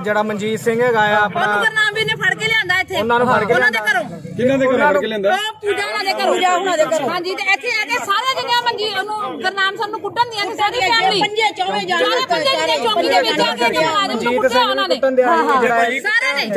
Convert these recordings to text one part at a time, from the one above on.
ਜਿਹੜਾ ਮਨਜੀਤ ਸਿੰਘ ਹੈਗਾ ਆ ਆਪਣਾ ਗੁਰਨਾਮ ਵੀਰ ਨੇ ਫੜ ਕੇ ਲਿਆਂਦਾ ਇੱਥੇ ਉਹਨਾਂ ਨੂੰ ਫੜ ਕੇ ਉਹਨਾਂ ਦੇ ਘਰੋਂ ਕਿਹਨਾਂ ਦੇ ਘਰੋਂ ਫੜ ਕੇ ਲਿਆਂਦਾ ਪੂਜਾ ਉਹਨਾਂ ਦੇ ਘਰੋਂ ਹਾਂਜੀ ਤੇ ਇੱਥੇ ਆ ਕੇ ਸਾਰੇ ਜਣਿਆਂ ਮਨਜੀਤ ਉਹਨੂੰ ਗੁਰਨਾਮ ਸਿੰਘ ਨੂੰ ਕੁੱਟਣ ਦੀਆਂ ਸੀ ਸਾਰੀ ਫੈਮਿਲੀ ਪੰਜੇ ਜਣੇ ਚੌਂਕੀ ਦੇ ਵਿੱਚ ਆ ਕੇ ਮੁਲਾਜ਼ਮ ਨੂੰ ਕੁੱਟਿਆ ਉਹਨਾਂ ਨੇ ਸਾਰੇ ਨੇ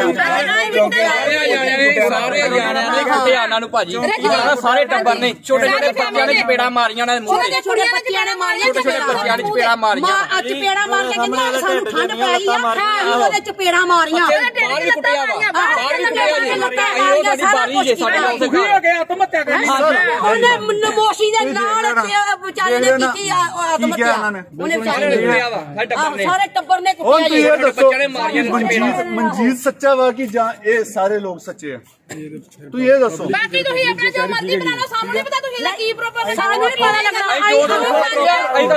ਸਾਰੇ ਹਰਿਆਣਾ ਦੇ ਹਰਿਆਣਾ ਨੂੰ ਭਾਜੀ ਸਾਰੇ ਟੱਬਰ ਨੇ ਛੋਟੇ ਛੋਟੇ ਬੱਚਿਆਂ ਨੇ ਚਪੇੜਾ ਮਾਰੀਆਂ ਨੇ ਛੋਟੇ ਛੋਟੇ ਬੱਚਿਆਂ ਨੇ ਮਾਰੀਆਂ ਬੱਚਿਆਂ ਨੇ ਚਪੇੜਾ ਮਾਰੀਆਂ ਚਪੇੜਾ ਮਾਰ ਕੇ ਕਹਿੰਦੇ ਸਾਨੂੰ ਠੰਡ ਪੈ ਗਈ ਆ ਉਹਦੇ ਚਪੇੜਾ ਮਾਰੀਆਂ ਬਾਹਰ ਵੀ ਕੁੱਟਿਆ ਵਾ ਬਾਹਰ ਵੀ ਕੁੱਟਿਆ ਜੀ ਸਾਡੀ ਬਾਰੀ ਜੇ ਸਾਡੇ ਨਾਲ ਦੁਖੀ ਹੋ ਗਿਆ ਆਤਮ ਹੱਤਿਆ ਕਰੀ ਉਹਨੇ ਨਮੋਸ਼ੀ ਦੇ ਨਾਲ ਵਿਚਾਰੇ ਨੇ ਕੀਤੀ ਆਤਮ ਹੱਤਿਆ ਉਹਨੇ ਵਿਚਾਰੇ ਨੇ ਕੁੱਟਿਆ ਵਾ ਸਾਰੇ ਟੱਬਰ ਨੇ ਕੁੱਟਿਆ ਜੀ ਬੱਚਿਆਂ ਨੇ ਮਾਰੀਆਂ ਨੇ ਮਨਜੀਤ ਸੱਚਾ ਵਾ ਕਿ ਜਾਂ ਇਹ ਸਾਰੇ ਲੋਕ ਸੱਚੇ ਆ ਤੂੰ ਇਹ ਦੱਸੋ ਬਾਕੀ ਤੁਸੀਂ ਆਪਣਾ ਜੋ ਮਰਜ਼ੀ ਬਣਾ ਲਓ ਸਾਨੂੰ ਨਹੀਂ ਪਤਾ ਤੁਸੀਂ ਇਹਦਾ ਕੀ ਪ੍ਰੋਪਰ ਸਾਨੂੰ ਨਹੀਂ ਪਤਾ ਲੱਗਣਾ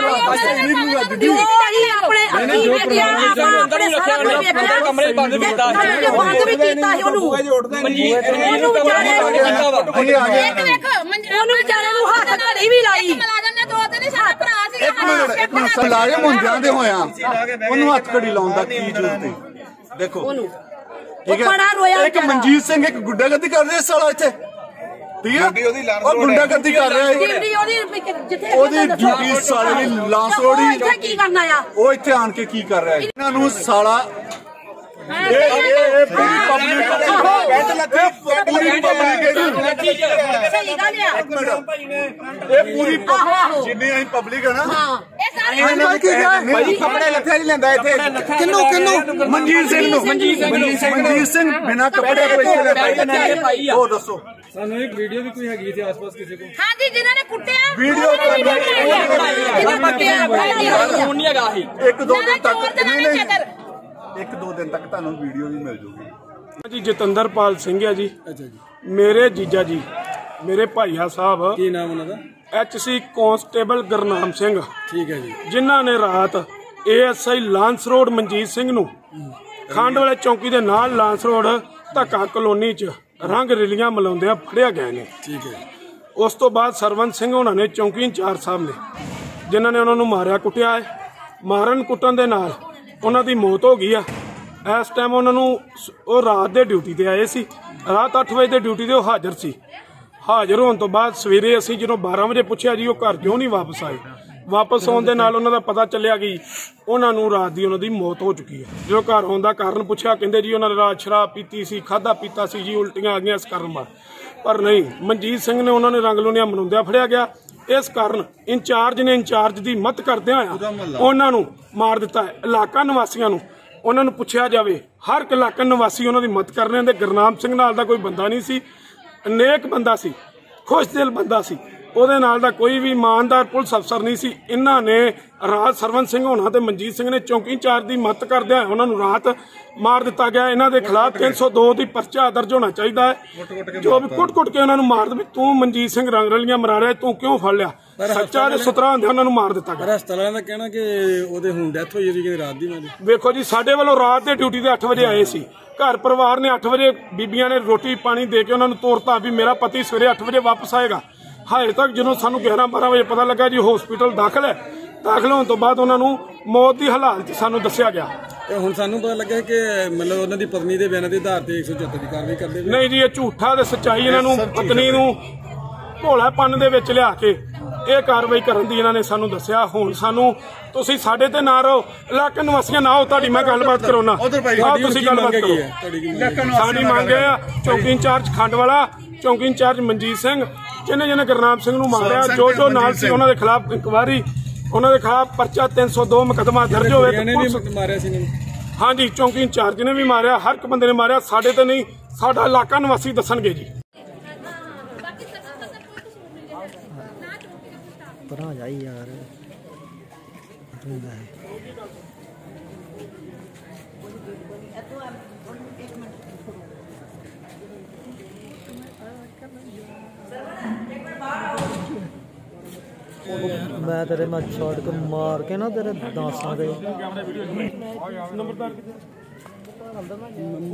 ਆਪਣੇ ਕਮਰੇ ਬੰਦ ਵੀ ਕੀਤਾ ਬੰਦ ਵੀ ਕੀਤਾ ਸੀ ਉਹਨੂੰ ਉਹਨੂੰ ਵਿਚਾਰੇ ਨੂੰ ਹੱਥ ਘੜੀ ਵੀ ਲਾਈ ਮੁਲਾਜ਼ਮ ਨੇ ਦੋ ਤਿੰਨ ਸਾਡਾ ਭਰਾ ਸੀ ਇੱਕ ਮਿੰਟ ਮੁਲਾਜ਼ਮ ਹੁੰਦਿਆਂ ਦੇ ਹੋਇਆ ਉਹਨੂੰ ਹੱਥ ਘੜੀ ਲਾਉਣ ਦਾ ਕੀ ਜ਼ਰੂਰਤ ਹੈ ਦੇਖੋ ਠੀਕ ਹੈ ਇੱਕ ਮਨਜੀਤ ਸਿੰਘ ਇੱਕ ਗੁੰਡਾਗਰਦੀ ਕਰ ਰਿਹਾ ਸਾਲਾ ਇੱਥੇ ਠੀਕ ਹੈ ਉਹ ਗੁੰਡਾਗਰਦੀ ਕਰ ਰਿਹਾ ਹੈ ਉਹਦੀ ਡਿਊਟੀ ਸਾਲੇ ਦੀ ਲਾਂਸ ਰੋੜੀ ਕੀ ਕਰਨਾ ਆ ਉਹ ਇੱਥੇ ਆਣ ਕੇ ਕੀ ਕਰ ਰਿਹਾ ਹੈ ਇਹਨਾਂ ਨੂੰ ਸਾਲਾ ਇਹ ਪੂਰੀ ਪਬਲਿਕ ਸਹੀ ਗੱਲ ਆ ਇਹ ਪੂਰੀ ਜਿੰਨੀ ਅਸੀਂ ਪਬਲਿਕ ਹੈ ਨਾ ਭਾਈ ਕੱਪੜੇ ਲੱਥੇ ਨਹੀਂ ਲੈਂਦਾ ਇੱਥੇ ਕਿੰਨੂੰ ਮਨਜੀਤ ਸਿੰਘ ਬਿਨਾਂ ਕੱਪੜੇ ਤੋਂ ਉਹ ਦੱਸੋ ਸਾਨੂੰ ਇੱਕ ਵੀਡੀਓ ਵੀ ਕੋਈ ਹੈਗੀ ਇੱਥੇ ਆਸ-ਪਾਸ ਕਿਸੇ ਕੋਲ ਹਾਂਜੀ ਜਿਨ੍ਹਾਂ ਨੇ ਕੁੱਟਿਆ ਵੀਡੀਓ ਹੁਣ ਨਹੀਂ ਹੈਗਾ ਇਹ ਇੱਕ ਦੋ ਦਿਨ ਤੱਕ ਇੱਕ ਦੋ ਦਿਨ ਤੱਕ ਤੁਹਾਨੂੰ ਵੀਡੀਓ ਵੀ ਮਿਲ ਜੂਗੀ ਜੀ ਜਤਿੰਦਰਪਾਲ ਸਿੰਘ ਹੈ ਜੀ ਅੱਛਾ ਜੀ ਮੇਰੇ ਜੀਜਾ ਜੀ ਮੇਰੇ ਭਾਈਆ ਸਾਹਿਬ ਕੀ ਨਾਮ ਉਹਨਾਂ ਦਾ ਐਚਸੀ ਕਾਂਸਟੇਬਲ ਗੁਰਨਾਮ ਸਿੰਘ ਠੀਕ ਹੈ ਜੀ ਜਿਨ੍ਹਾਂ ਨੇ ਰਾਤ ਏਐਸਆਈ ਲਾਂਸ ਰੋਡ ਮਨਜੀਤ ਸਿੰਘ ਨੂੰ ਖੰਡ ਵਾਲੇ ਚੌਂਕੀ ਦੇ ਨਾਲ ਲਾਂਸ ਰੋਡ ਧੱਕਾ ਕਲੋਨੀ 'ਚ ਰੰਗ ਰਿਲੀਆਂ ਮਲਾਉਂਦਿਆਂ ਫੜਿਆ ਗਏ ਨੇ ਠੀਕ ਹੈ ਉਸ ਤੋਂ ਬਾਅਦ ਸਰਵੰਤ ਸਿੰਘ ਉਹਨਾਂ ਨੇ ਚੌਂਕੀ ਇੰਚਾਰਜ ਸਾਹਿਬ ਨੇ ਜਿਨ੍ਹਾਂ ਨੇ ਉਹਨਾਂ ਨੂੰ ਮਾਰਿਆ ਕੁੱਟਿਆ ਹੈ ਮਾਰਨ ਕੁੱਟਣ ਦੇ ਨਾਲ ਉਹਨਾਂ ਦੀ ਮੌਤ ਹੋ ਗਈ ਆ ਇਸ ਟਾਈਮ ਉਹਨਾਂ ਨੂੰ ਉਹ ਰਾਤ ਦੇ ਡਿਊਟੀ ਤੇ ਆਏ ਸੀ ਰਾਤ 8 ਵਜੇ ਦੇ ਡਿਊਟੀ ਤੇ ਉਹ ਹਾਜ਼ਰ ਸੀ ਹਾਜ਼ਰ ਹੋਣ ਤੋਂ ਬਾਅਦ ਸਵੇਰੇ ਅਸੀਂ ਜਦੋਂ 12 ਵਜੇ ਪੁੱਛਿਆ ਜੀ ਉਹ ਘਰ ਕਿਉਂ ਨਹੀਂ ਵਾਪਸ ਆਏ ਵਾਪਸ ਆਉਣ ਦੇ ਨਾਲ ਉਹਨਾਂ ਦਾ ਪਤਾ ਚੱਲਿਆ ਕਿ ਉਹਨਾਂ ਨੂੰ ਰਾਤ ਦੀ ਉਹਨਾਂ ਦੀ ਮੌਤ ਹੋ ਚੁੱਕੀ ਹੈ ਜਦੋਂ ਘਰ ਆਉਣ ਦਾ ਕਾਰਨ ਪੁੱਛਿਆ ਕਹਿੰਦੇ ਜੀ ਉਹਨਾਂ ਨੇ ਰਾਤ ਸ਼ਰਾਬ ਪੀਤੀ ਸੀ ਖਾਦਾ ਪੀਤਾ ਸੀ ਜੀ ਉਲਟੀਆਂ ਆ ਗਈਆਂ ਇਸ ਕਾਰਨ ਬਾਅਦ ਪਰ ਨਹੀਂ ਮਨਜੀਤ ਸਿੰਘ ਨੇ ਉਹਨਾਂ ਨੇ ਰੰਗ ਲੂਣੀਆਂ ਮਨਾਉਂਦਿਆਂ ਫੜਿਆ ਗਿਆ ਇਸ ਕਾਰਨ ਇੰਚਾਰਜ ਨੇ ਇੰਚਾਰਜ ਦੀ ਮਦਦ ਕਰਦਿਆਂ ਹੋਇਆ ਉਹਨਾਂ ਨੂੰ ਮਾਰ ਦਿੱਤਾ ਹੈ ਇਲਾਕਾ ਨਿਵਾਸੀਆਂ ਨੂੰ ਉਹਨਾਂ ਨੂੰ ਪੁੱਛਿਆ ਜਾਵੇ ਹਰ ਇੱਕ ਇਲਾਕਾ ਨਿਵਾਸੀ ਉਹਨਾਂ ਦੀ ਮਦਦ ਕਰ ਰਹੇ ਨੇ ਗੁਰਨਾਮ ਸਿੰਘ ਨਾਲ ਦਾ ਕੋਈ ਬੰਦਾ ਨਹੀਂ ਸੀ ਅਨੇਕ ਬੰਦਾ ਸੀ ਖੁਸ਼ਦਿਲ ਬੰਦਾ ਸੀ ਉਹਦੇ ਨਾਲ ਦਾ ਕੋਈ ਵੀ ਇਮਾਨਦਾਰ ਪੁਲਿਸ ਅਫਸਰ ਨਹੀਂ ਸੀ ਇਹਨਾਂ ਨੇ ਰਾਤ ਸਰਵੰਤ ਸਿੰਘ ਹੋਣਾ ਤੇ ਮਨਜੀਤ ਸਿੰਘ ਨੇ ਚੌਂਕੀ ਇੰਚਾਰਜ ਦੀ ਮਦਦ ਕਰਦਿਆਂ ਉਹਨਾਂ ਨੂੰ ਰਾਤ ਮਾਰ ਦਿੱਤਾ ਗਿਆ ਇਹਨਾਂ ਦੇ ਖਿਲਾਫ 302 ਦੀ ਪਰਚਾ ਦਰਜ ਹੋਣਾ ਚਾਹੀਦਾ ਹੈ ਜੋ ਵੀ ਕੁੱਟ ਕੇ ਉਹਨਾਂ ਨੂੰ ਮਾਰ ਦੇ ਤੂੰ ਮਨਜੀਤ ਸਿੰਘ ਰੰਗ ਰਲੀਆਂ ਮਰਾ ਰਿਹਾ ਤੂੰ ਕਿਉਂ ਫੜ ਲਿਆ ਸੱਚਾ ਤੇ ਸੁਥਰਾ ਹੁੰਦੇ ਉਹਨਾਂ ਨੂੰ ਮਾਰ ਦਿੱਤਾ ਗਿਆ ਹਸਪਤਾਲਾਂ ਦਾ ਕਹਿਣਾ ਕਿ ਉਹਦੇ ਹੁਣ ਡੈਥ ਹੋਈ ਹੈ ਰਾਤ ਦੀ ਵੇਖੋ ਜੀ ਸਾਡੇ ਵੱਲੋਂ ਰਾਤ ਦੇ ਡਿਊਟੀ ਤੇ 8 ਵਜੇ ਆਏ ਸੀ ਘਰ ਪਰਿਵਾਰ ਨੇ 8 ਵਜੇ ਬੀਬੀਆਂ ਨੇ ਰੋਟੀ ਪਾਣੀ ਦੇ ਕੇ ਉਹਨਾਂ ਨੂੰ ਤੋਰਤਾ ਵੀ ਮੇਰਾ ਪਤੀ ਸਵੇਰੇ 8 ਵਜੇ ਵਾਪਸ ਆਏਗਾ ਹਾਲੇ ਤੱਕ ਜਦੋਂ ਸਾਨੂੰ 11-12 ਵਜੇ ਪਤਾ ਲੱਗਾ ਜੀ ਹਸਪੀਟਲ ਦਾਖਲ ਹੈ ਦਾਖਲ ਹੋਣ ਤੋਂ ਬਾਅਦ ਉਹਨਾਂ ਨੂੰ ਮੌਤ ਦੀ ਹਾਲਾਤ ਸਾਨੂੰ ਦੱਸਿਆ ਗਿਆ ਹੁਣ ਸਾਨੂੰ ਪਤਾ ਲੱਗਾ ਕਿ ਮਤਲਬ ਉਹਨਾਂ ਦੀ ਪਤਨੀ ਦੇ ਬਿਆਨਾਂ ਦੇ ਆਧਾਰ ਤੇ 174 ਦੀ ਕਾਰਵਾਈ ਕਰਦੇ ਨਹੀਂ ਜੀ ਇਹ ਝੂਠਾ ਤੇ ਸੱਚਾਈ ਇਹਨਾਂ ਨੂੰ ਪਤਨੀ ਨੂੰ ਭੋਲਾਪਨ ਦੇ ਵਿੱਚ ਲਿਆ ਕੇ ਇਹ ਕਾਰਵਾਈ ਕਰਨ ਦੀ ਇਹਨਾਂ ਨੇ ਸਾਨੂੰ ਦੱਸਿਆ ਹੁਣ ਸਾਨੂੰ ਤੁਸੀਂ ਸਾਡੇ ਤੇ ਨਾ ਰਹੋ ਇਲਾਕੇ ਨਿਵਾਸੀਆਂ ਨਾ ਹੋ ਤੁਹਾਡੀ ਮੈਂ ਗੱਲਬਾਤ ਕਰਾਉਣਾ ਤੁਸੀਂ ਗੱਲਬਾਤ ਕਰੋ ਸਾਡੀ ਮੰਗ ਆ ਚੌਂਕੀ ਇੰਚਾਰਜ ਖੰਡ ਵਾਲਾ ਚੌਂਕੀ ਇੰਚਾਰਜ ਮਨਜੀਤ ਸਿੰਘ ਜਿਹਨੇ ਗੁਰਨਾਮ ਸਿੰਘ ਨੂੰ ਮਾਰਿਆ ਜੋ ਨਾਲ ਸੀ ਉਹਨਾਂ ਦੇ ਖਿਲਾਫ ਇਨਕੁਆਇਰੀ ਉਹਨਾਂ ਦੇ ਖਿਲਾਫ ਪਰਚਾ 302 ਮੁਕੱਦਮਾ ਦਰਜ ਹੋਵੇ ਹਾਂਜੀ ਚੌਂਕੀ ਇੰਚਾਰਜ ਨੇ ਵੀ ਮਾਰਿਆ ਹਰ ਇੱਕ ਬੰਦੇ ਨੇ ਮਾਰਿਆ ਸਾਡੇ ਤੇ ਨਹੀਂ ਸਾਡਾ ਇਲਾਕਾ ਨਿਵਾਸੀ ਦੱਸਣਗੇ ਜੀ ਪਰਾਂ ਜਾਈ ਯਾਰ मैं तेरे में छोड़ के मार के ना तेरे दांसा दे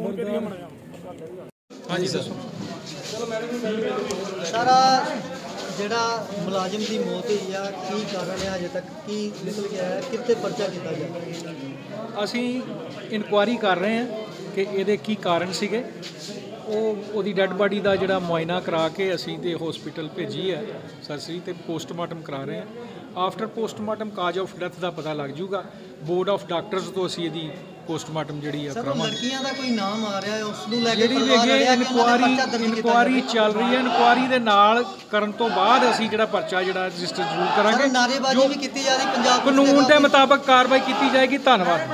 हाँ जी सर सारा ਜਿਹੜਾ ਮੁਲਾਜ਼ਮ ਦੀ ਮੌਤ ਹੋਈ ਆ ਕੀ ਕਾਰਨ ਹੈ ਅਜੇ ਤੱਕ ਕੀ ਨਿਕਲ ਕੇ ਆਇਆ ਕਿੱਥੇ ਪਰਚਾ ਕੀਤਾ ਗਿਆ? ਅਸੀਂ ਇਨਕੁਆਇਰੀ ਕਰ ਰਹੇ ਹਾਂ ਕਿ ਇਹਦੇ ਕੀ ਕਾਰਨ ਸੀਗੇ। ਉਹਦੀ ਡੈੱਡ ਬਾਡੀ ਦਾ ਜਿਹੜਾ ਮੁਆਇਨਾ ਕਰਾ ਕੇ ਅਸੀਂ ਤੇ ਹਸਪੀਟਲ ਭੇਜੀ ਹੈ ਸਰਸਰੀ ਤੇ ਪੋਸਟਮਾਰਟਮ ਕਰਾ ਰਹੇ ਹਾਂ। After postmortem cause of death ਦਾ ਪਤਾ ਲੱਗ ਜੂਗਾ। ਬੋਰਡ ਆਫ ਡਾਕਟਰਸ ਤੋਂ ਅਸੀਂ ਇਹਦੀ ਪੋਸਟਮਾਰਟਮ ਜਿਹੜੀ ਆ ਕਰਾਵਾਂਗੇ। ਲੜਕੀਆਂ ਦਾ ਕੋਈ ਨਾਮ ਆ ਰਿਹਾ ਹੈ ਉਸ ਨੂੰ ਲੈ ਕੇ ਜਿਹੜੀ ਵੀ ਅੱਗੇ ਇਨਕੁਆਇਰੀ ਚੱਲ ਰਹੀ ਹੈ। ਇਨਕੁਆਇਰੀ ਦੇ ਨਾਲ ਕਰਨ ਤੋਂ ਬਾਅਦ ਅਸੀਂ ਜਿਹੜਾ ਪਰਚਾ ਜਿਹੜਾ ਰਜਿਸਟਰ ਜ਼ਰੂਰ ਕਰਾਂਗੇ। ਨਾਅਰੇਬਾਜ਼ੀ ਵੀ ਕੀਤੀ ਜਾ ਰਹੀ ਪੰਜਾਬ ਕਾਨੂੰਨ ਦੇ ਮੁਤਾਬਕ ਕਾਰਵਾਈ ਕੀਤੀ ਜਾਏਗੀ। ਧੰਨਵਾਦ।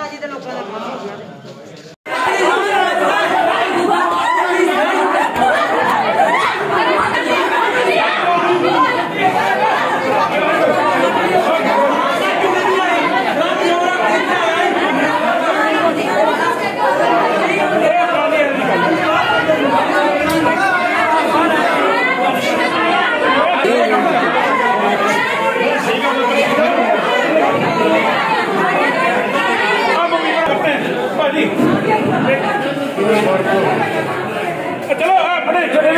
चलो बड़े चले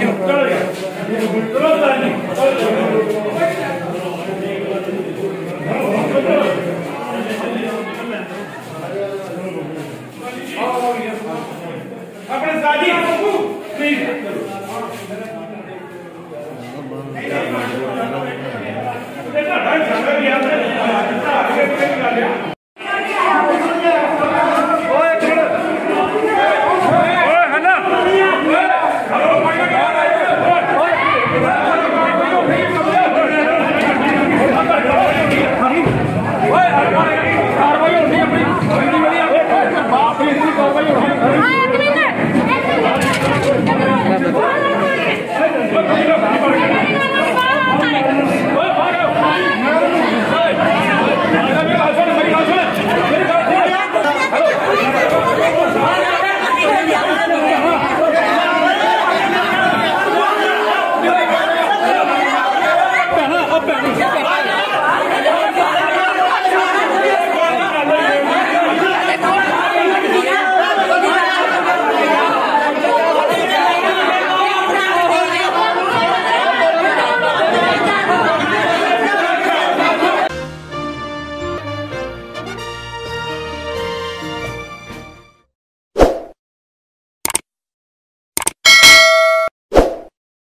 चलो अपने साथी प्लीज